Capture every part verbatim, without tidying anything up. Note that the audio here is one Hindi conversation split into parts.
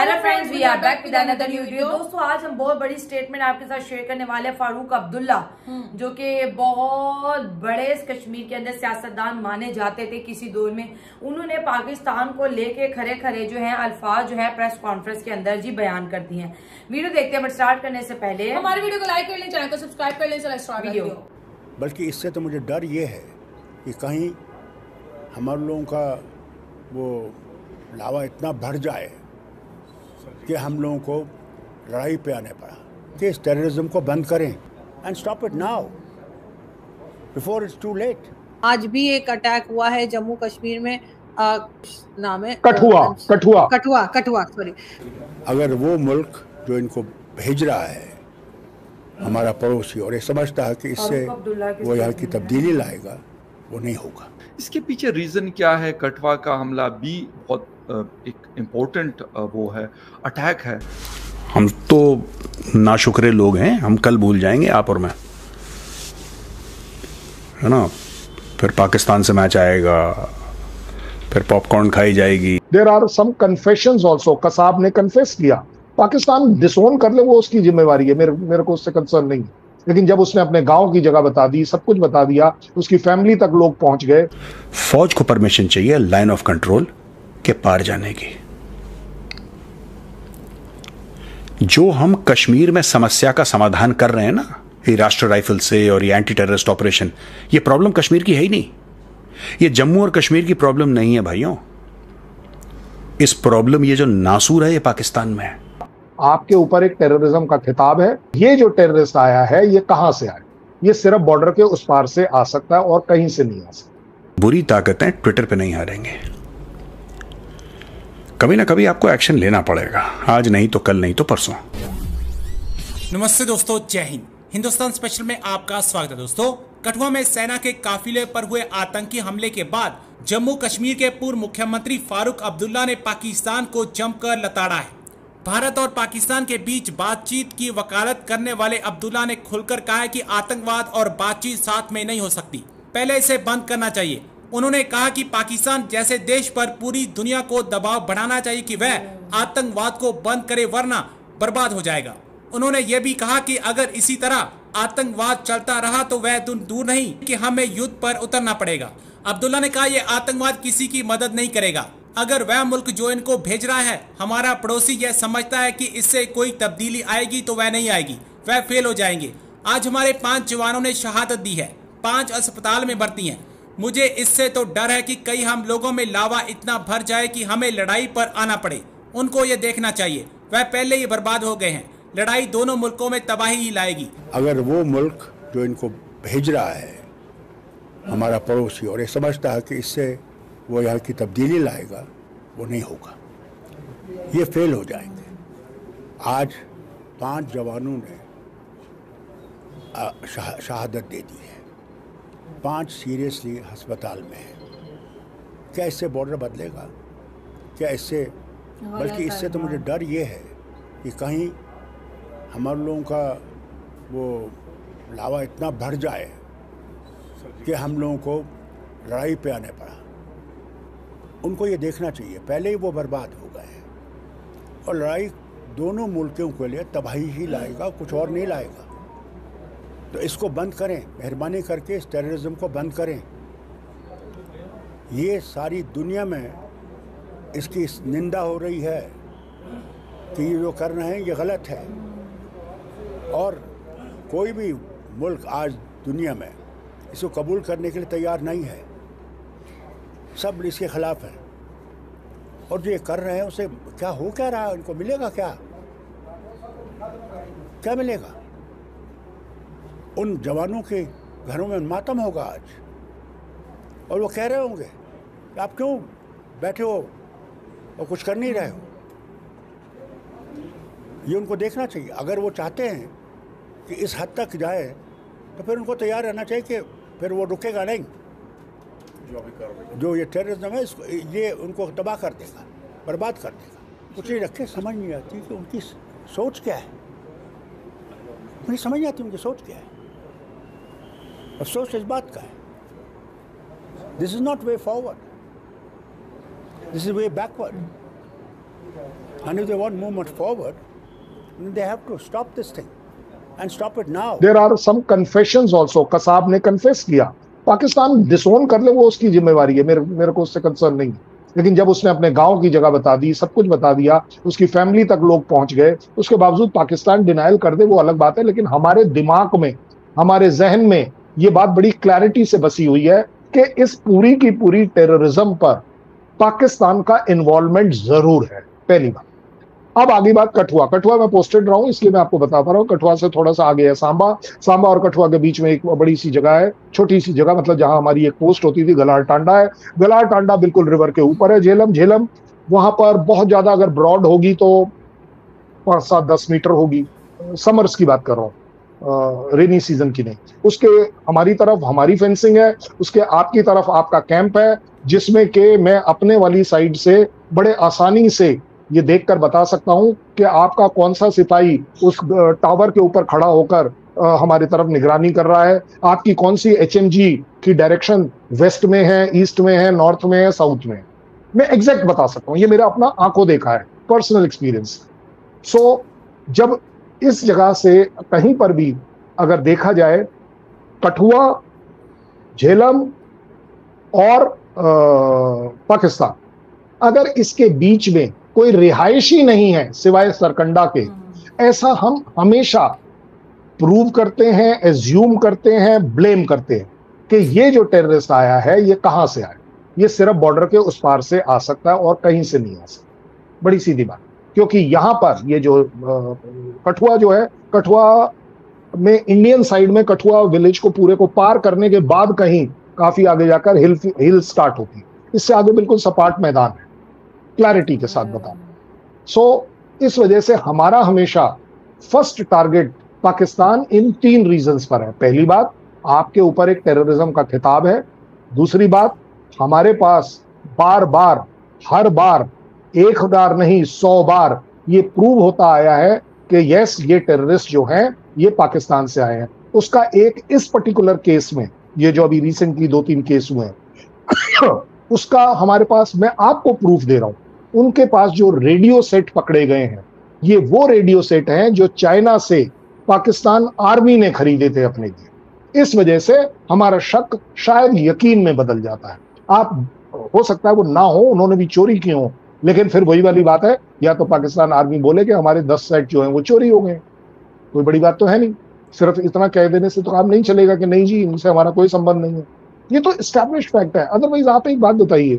Hello friends, we are back with another new video. दोस्तों, आज हम बहुत बड़ी स्टेटमेंट आपके साथ शेयर करने वाले हैं। फारूक अब्दुल्ला, जो कि बहुत बड़े कश्मीर के अंदर सियासतदान माने जाते थे किसी दौर में, उन्होंने पाकिस्तान को लेके खरे खरे जो है अल्फाज जो है प्रेस कॉन्फ्रेंस के अंदर जी बयान कर दिए हैं। वीडियो देखते हैं, बट स्टार्ट करने से पहले हमारे वीडियो को लाइक कर लें, चैनल को सब्सक्राइब कर लें। चलो स्टार्ट वीडियो। बल्कि इससे तो मुझे डर ये है कि कहीं हमारे लोगों का वो लावा इतना बढ़ जाए कि हम लोगों को लड़ाई पे आने पड़ा कि इस टेररिज्म को बंद करें and stop it now before it's too late. आज भी एक अटैक हुआ है जम्मू कश्मीर में, आ, नाम है कठुआ कठुआ कठुआ कठुआ सॉरी। अगर वो मुल्क जो इनको भेज रहा है हमारा पड़ोसी और ये समझता है कि इससे वो यहाँ की तब्दीली लाएगा, वो नहीं होगा। इसके पीछे रीज़न क्या है? कठुआ का हमला भी बहुत एक इम्पोर्टेंट वो है, अटैक है। हम तो नाशुक्रे लोग हैं, हम कल भूल जाएंगे आप और मैं, है ना। फिर पाकिस्तान से मैच आएगा, फिर पॉपकॉर्न खाई जाएगी। There are some confessions also. Kasab ने कन्फेस किया, पाकिस्तान डिसोन कर ले वो उसकी जिम्मेवारी है, मेरे मेरे को उससे कंसर्न नहीं है। लेकिन जब उसने अपने गांव की जगह बता दी, सब कुछ बता दिया, उसकी फैमिली तक लोग पहुंच गए। फौज को परमिशन चाहिए लाइन ऑफ कंट्रोल के पार जाने की। जो हम कश्मीर में समस्या का समाधान कर रहे हैं ना, ये राष्ट्र राइफल से और ये एंटी टेररिस्ट ऑपरेशन, ये प्रॉब्लम कश्मीर की है ही नहीं। ये जम्मू और कश्मीर की प्रॉब्लम नहीं है भाइयों। इस प्रॉब्लम, ये जो नासूर है, ये पाकिस्तान में है। आपके ऊपर एक टेररिज्म का खिताब है। ये जो टेररिस्ट आया है, ये कहां से आया? ये सिर्फ बॉर्डर के उस पार से आ सकता है और कहीं से नहीं आ सकता। बुरी ताकतें ट्विटर पे नहीं हारेंगे। कभी ना कभी आपको एक्शन लेना पड़ेगा, आज नहीं तो कल, नहीं तो परसों। नमस्ते दोस्तों, जय हिंद। हिंदुस्तान स्पेशल में आपका स्वागत है। दोस्तों, कठुआ में सेना के काफिले पर हुए आतंकी हमले के बाद जम्मू कश्मीर के पूर्व मुख्यमंत्री फारूक अब्दुल्ला ने पाकिस्तान को जमकर लताड़ा है। भारत और पाकिस्तान के बीच बातचीत की वकालत करने वाले अब्दुल्ला ने खुलकर कहा है कि आतंकवाद और बातचीत साथ में नहीं हो सकती, पहले इसे बंद करना चाहिए। उन्होंने कहा कि पाकिस्तान जैसे देश पर पूरी दुनिया को दबाव बढ़ाना चाहिए कि वह आतंकवाद को बंद करे, वरना बर्बाद हो जाएगा। उन्होंने यह भी कहा कि अगर इसी तरह आतंकवाद चलता रहा तो वह दिन दूर नहीं कि हमें युद्ध पर उतरना पड़ेगा। अब्दुल्ला ने कहा यह आतंकवाद किसी की मदद नहीं करेगा। अगर वह मुल्क जो इनको भेज रहा है, हमारा पड़ोसी, यह समझता है कि इससे कोई तब्दीली आएगी तो वह नहीं आएगी, वह फेल हो जाएंगे। आज हमारे पांच जवानों ने शहादत दी है, पांच अस्पताल में भर्ती हैं। मुझे इससे तो डर है कि कहीं हम लोगों में लावा इतना भर जाए कि हमें लड़ाई पर आना पड़े। उनको ये देखना चाहिए, वह पहले ही बर्बाद हो गए हैं। लड़ाई दोनों मुल्कों में तबाही ही लाएगी। अगर वो मुल्क जो इनको भेज रहा है हमारा पड़ोसी और ये समझता है कि इससे वो यहाँ की तब्दीली लाएगा, वो नहीं होगा, ये फेल हो जाएंगे। आज पांच जवानों ने शहा, शहादत दे दी है, पांच सीरियसली अस्पताल में है। क्या इससे बॉर्डर बदलेगा? क्या इससे, बल्कि इससे तो मुझे डर ये है कि कहीं हमारे लोगों का वो लावा इतना बढ़ जाए कि हम लोगों को लड़ाई पे आने पड़ा। उनको ये देखना चाहिए, पहले ही वो बर्बाद हो गए हैं और लड़ाई दोनों मुल्कों के लिए तबाही ही लाएगा, कुछ और नहीं लाएगा। तो इसको बंद करें, मेहरबानी करके इस टेररिज्म को बंद करें। ये सारी दुनिया में इसकी निंदा हो रही है कि ये जो कर रहे हैं ये गलत है, और कोई भी मुल्क आज दुनिया में इसको कबूल करने के लिए तैयार नहीं है। सब इसके खिलाफ है, और जो ये कर रहे हैं उसे क्या हो क्या रहा है, इनको मिलेगा क्या? क्या मिलेगा? उन जवानों के घरों में मातम होगा आज, और वो कह रहे होंगे आप क्यों बैठे हो और कुछ कर नहीं रहे हो। ये उनको देखना चाहिए। अगर वो चाहते हैं कि इस हद तक जाए तो फिर उनको तैयार रहना चाहिए कि फिर वो रुकेगा नहीं। जो ये टेररिज्म है, इसको ये उनको तबाह कर देगा, बर्बाद कर देगा। कुछ नहीं रखे, समझ नहीं आती कि उनकी सोच क्या है। मुझे समझ नहीं आती उनकी सोच क्या है। अफसोस इस बात का है, this is not way forward, this is way backward. And if they want movement forward, then they have to stop this thing and stop it now. There are some confessions also. Kasab ने कन्फेस किया, पाकिस्तान डिसोन कर ले वो उसकी जिम्मेवारी है, मेरे मेरे को उससे कंसर्न नहीं है। लेकिन जब उसने अपने गांव की जगह बता दी, सब कुछ बता दिया, उसकी फैमिली तक लोग पहुंच गए, उसके बावजूद पाकिस्तान डिनायल कर दे वो अलग बात है। लेकिन हमारे दिमाग में, हमारे जहन में ये बात बड़ी क्लैरिटी से बसी हुई है कि इस पूरी की पूरी टेररिज्म पर पाकिस्तान का इन्वॉल्वमेंट जरूर है, पहली बात। अब आगे बात कठुआ। कठुआ मैं पोस्टेड रहा हूं इसलिए मैं आपको बता पा रहा हूं। कठुआ से थोड़ा सा आगे है सांबा। सांबा और कठुआ के बीच में एक बड़ी सी जगह है, छोटी सी जगह, मतलब जहां हमारी एक पोस्ट होती थी, गलार टांडा है। गलार टांडा बिल्कुल रिवर के ऊपर है। झेलम झेलम वहां पर बहुत ज्यादा अगर ब्रॉड होगी तो पांच सात दस मीटर होगी। समर्स की बात कर रहा हूँ, रेनी सीजन की नहीं। उसके हमारी तरफ हमारी फेंसिंग है, उसके आपकी तरफ आपका कैंप है, जिसमें के मैं अपने वाली साइड से बड़े आसानी से ये देखकर बता सकता हूं कि आपका कौन सा सिपाही उस टावर के ऊपर खड़ा होकर हमारी तरफ निगरानी कर रहा है, आपकी कौन सी एचएमजी की डायरेक्शन वेस्ट में है, ईस्ट में है, नॉर्थ में है, साउथ में है। मैं एग्जैक्ट बता सकता हूं, ये मेरा अपना आंखों देखा है, पर्सनल एक्सपीरियंस। सो जब इस जगह से कहीं पर भी अगर देखा जाए, कठुआ, झेलम और आ, पाकिस्तान, अगर इसके बीच में कोई रिहायशी नहीं है सिवाय सरकंडा के, ऐसा हम हमेशा प्रूव करते हैं, एज्यूम करते हैं, ब्लेम करते हैं कि ये जो टेररिस्ट आया है ये कहां से आया। ये सिर्फ बॉर्डर के उस पार से आ सकता है और कहीं से नहीं आ सकता। बड़ी सीधी बात, क्योंकि यहां पर ये जो कठुआ जो है, कठुआ में इंडियन साइड में कठुआ विलेज को पूरे को पार करने के बाद कहीं काफी आगे जाकर हिल हिल स्टार्ट होती है। इससे आगे बिल्कुल सपाट मैदान है, क्लैरिटी के साथ बताऊं। सो so, इस वजह से हमारा हमेशा फर्स्ट टारगेट पाकिस्तान इन तीन रीजंस पर है। पहली बात, आपके ऊपर एक टेररिज्म का खिताब है। दूसरी बात, हमारे पास बार बार, हर बार, एक बार नहीं सौ बार ये प्रूव होता आया है कि यस ये टेररिस्ट जो हैं ये पाकिस्तान से आए हैं। उसका एक इस पर्टिकुलर केस में, ये जो अभी रिसेंटली दो तीन केस हुए हैं उसका हमारे पास, मैं आपको प्रूफ दे रहा हूं, उनके पास जो रेडियो सेट पकड़े गए हैं ये वो रेडियो सेट हैं जो चाइना से पाकिस्तान आर्मी ने खरीदे थे अपने लिए। इस वजह से हमारा शक शायद यकीन में बदल जाता है। आप, हो सकता है वो ना हो, उन्होंने भी चोरी की हो, लेकिन फिर वही वाली बात है, या तो पाकिस्तान आर्मी बोले कि हमारे दस सेट जो हैं वो चोरी हो गए। कोई बड़ी बात तो है नहीं, सिर्फ इतना कह देने से तो काम नहीं चलेगा कि नहीं जी इनसे हमारा कोई संबंध नहीं है। ये तो एस्टैब्लिश्ड फैक्ट है। अदरवाइज आप एक बात बताइए,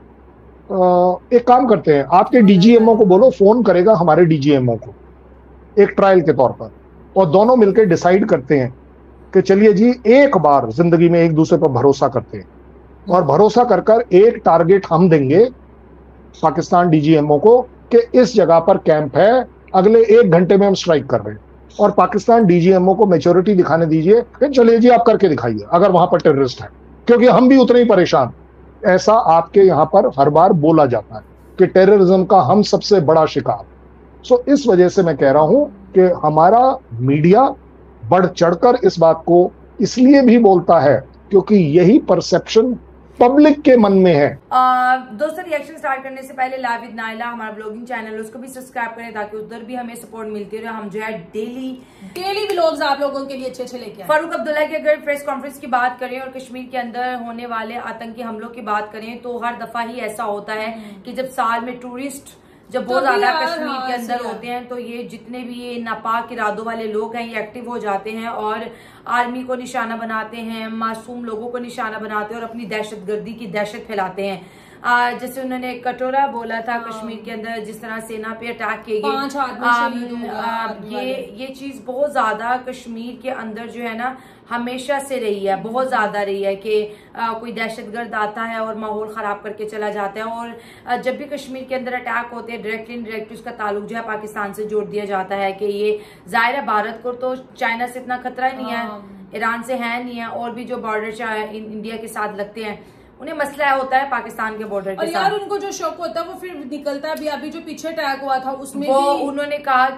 एक काम करते हैं, आपके डीजीएमओ को बोलो, फोन करेगा हमारे डीजीएमओ को एक ट्रायल के तौर पर, और दोनों मिलकर डिसाइड करते हैं कि चलिए जी एक बार जिंदगी में एक दूसरे पर भरोसा करते हैं, और भरोसा कर कर एक टारगेट हम देंगे पाकिस्तान डीजीएमओ को कि इस जगह पर कैंप है, अगले एक घंटे में हम स्ट्राइक कर रहे हैं। और पाकिस्तान डीजीएमओ को मैच्योरिटी दिखाने दीजिए कि चलिए जी आप करके दिखाइए अगर वहां पर टेररिस्ट है, क्योंकि हम भी उतने ही परेशान। ऐसा आपके यहाँ पर हर बार बोला जाता है कि टेररिज्म का हम सबसे बड़ा शिकार। सो इस वजह से मैं कह रहा हूं कि हमारा मीडिया बढ़ चढ़कर इस बात को इसलिए भी बोलता है क्योंकि यही परसेप्शन पब्लिक के मन में है। आ, दोस्तों, रिएक्शन स्टार्ट करने से पहले लाइव विद नाइला हमारा ब्लॉगिंग चैनल है, उसको भी सब्सक्राइब करें ताकि उधर भी हमें सपोर्ट मिलती रहे। हम जो है डेली डेली व्लॉग्स आप लोगों के लिए अच्छे अच्छे लेके आए। फारूक अब्दुल्ला की अगर प्रेस कॉन्फ्रेंस की बात करें और कश्मीर के अंदर होने वाले आतंकी हमलों की बात करें तो हर दफा ही ऐसा होता है कि जब साल में टूरिस्ट जब बहुत ज्यादा कश्मीर के अंदर होते हैं तो ये जितने भी ये नापाक इरादों वाले लोग हैं ये एक्टिव हो जाते हैं और आर्मी को निशाना बनाते हैं, मासूम लोगों को निशाना बनाते हैं और अपनी दहशतगर्दी की दहशत फैलाते हैं। आ, जैसे उन्होंने कटोरा बोला था, कश्मीर के अंदर जिस तरह सेना पे अटैक किए गए, ये ये चीज बहुत ज्यादा कश्मीर के अंदर जो है ना हमेशा से रही है, बहुत ज्यादा रही है कि कोई दहशतगर्द आता है और माहौल खराब करके चला जाता है। और आ, जब भी कश्मीर के अंदर अटैक होते हैं डायरेक्टली इनडायरेक्टली उसका ताल्लुक जो है पाकिस्तान से जोड़ दिया जाता है कि ये जाहिर है भारत को तो चाइना से इतना खतरा ही नहीं है, ईरान से है नहीं है, और भी जो बॉर्डर इंडिया के साथ लगते हैं उन्हें मसला होता है पाकिस्तान के बॉर्डर के और साथ। यार उनको जो शौक होता है वो फिर निकलता है भी। अभी जो पीछे अटैक हुआ था उसमें वो भी उन्होंने कहा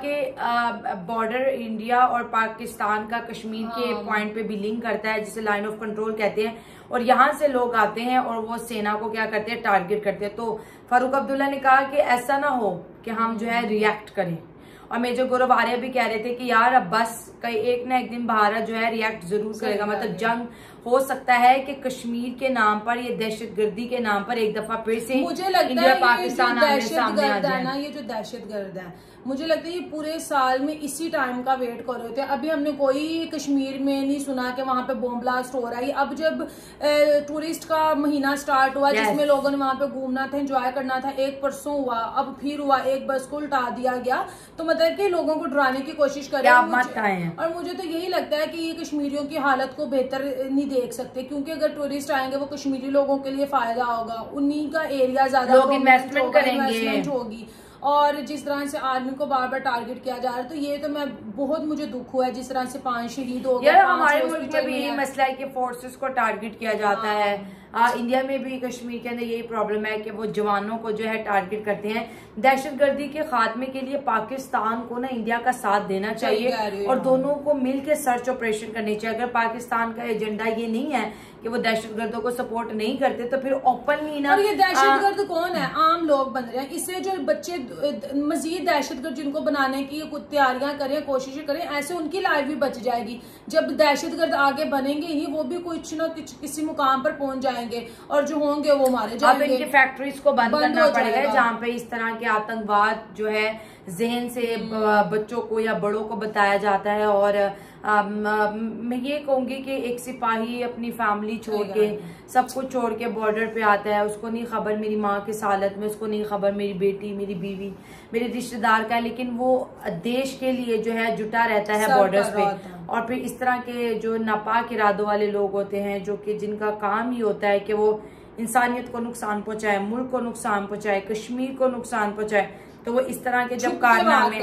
कि बॉर्डर इंडिया और पाकिस्तान का कश्मीर हाँ। के पॉइंट पे भी लिंक करता है, जिसे लाइन ऑफ कंट्रोल कहते हैं, और यहाँ से लोग आते हैं और वो सेना को क्या करते हैं, टारगेट करते हैं। तो फारूक अब्दुल्ला ने कहा कि ऐसा ना हो कि हम जो है रिएक्ट करें। और मेजर गौरव आर्या भी कह रहे थे कि यार अब बस कई एक ना एक दिन भारत जो है रिएक्ट जरूर करेगा। मतलब जंग हो सकता है कि कश्मीर के नाम पर, ये दहशतगर्दी के नाम पर एक दफा फिर से मुझे लगता इंडिया है पाकिस्तान आमने सामने आ जाए ना। ये जो दहशतगर्द है मुझे लगता है ये पूरे साल में इसी टाइम का वेट कर रहे थे। अभी हमने कोई कश्मीर में नहीं सुना कि वहां पे बॉम्ब ब्लास्ट हो रहा है। अब जब टूरिस्ट का महीना स्टार्ट हुआ yes. जिसमें लोगों ने वहां पे घूमना था, एंजॉय करना था, एक परसों हुआ, अब फिर हुआ, एक बस को उल्टा दिया गया। तो मतलब कि लोगों को डराने की कोशिश कर रहे हैं। और मुझे तो यही लगता है कि ये कश्मीरियों की हालत को बेहतर नहीं देख सकते, क्योंकि अगर टूरिस्ट आएंगे वो कश्मीरी लोगों के लिए फायदा होगा, उन्हीं का एरिया ज्यादा इन्वेस्टमेंट करेंगे। होगी। और जिस तरह से आर्मी को बार बार टारगेट किया जा रहा है, तो ये तो मैं बहुत मुझे दुख हुआ है जिस तरह से पांच शहीद हो गए। हमारे मुल्क में भी यही मसला है कि फोर्सेस को टारगेट किया जाता है। आ, इंडिया में भी कश्मीर के अंदर यही प्रॉब्लम है कि वो जवानों को जो है टारगेट करते हैं। दहशतगर्दी के खात्मे के लिए पाकिस्तान को ना इंडिया का साथ देना चाहिए और दोनों को मिलकर सर्च ऑपरेशन करनी चाहिए। अगर पाकिस्तान का एजेंडा ये नहीं है कि वो दहशतगर्दों को सपोर्ट नहीं करते, तो फिर ओपनली ना। और ये दहशतगर्द कौन है? आम लोग बन रहे हैं। इससे जो बच्चे मजीद दहशतगर्द जिनको बनाने की तैयारियां करें, कोशिशें करें, ऐसे उनकी लाइफ भी बच जाएगी। जब दहशतगर्द आगे बनेंगे ही, वो भी कुछ न कुछ किसी मुकाम पर पहुंच जाएंगे और जो होंगे वो मारे जाएंगे। अब इनकी फैक्ट्रीज को बंद, बंद करना पड़ेगा जहाँ पे इस तरह के आतंकवाद जो है जहन से बच्चों को या बड़ों को बताया जाता है। और आ, मैं ये कहूंगी कि एक सिपाही अपनी फैमिली छोड़ के, सब कुछ छोड़ के बॉर्डर पे आता है, उसको नहीं खबर मेरी माँ किस हालत में, उसको नहीं खबर मेरी बेटी, मेरी बीवी, मेरे रिश्तेदार का है, लेकिन वो देश के लिए जो है जुटा रहता है बॉर्डर्स पे। और फिर इस तरह के जो नापाक इरादों वाले लोग होते हैं, जो कि जिनका काम ही होता है कि वो इंसानियत को नुकसान पहुंचाए, मुल्क को नुकसान पहुंचाए, कश्मीर को नुकसान पहुंचाए, तो वो इस तरह के जब कारनामे,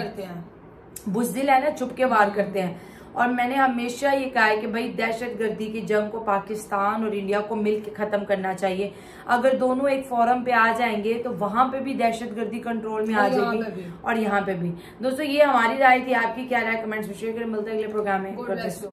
बुज़दिल है ना, छुप के वार करते हैं। और मैंने हमेशा ये कहा है कि भाई दहशतगर्दी की जंग को पाकिस्तान और इंडिया को मिलकर खत्म करना चाहिए। अगर दोनों एक फोरम पे आ जाएंगे तो वहां पे भी दहशतगर्दी कंट्रोल में आ जाएगी और यहाँ पे भी। दोस्तों ये हमारी राय थी, आपकी क्या राय कमेंट्स में शेयर करें। मिलते हैं अगले प्रोग्राम में।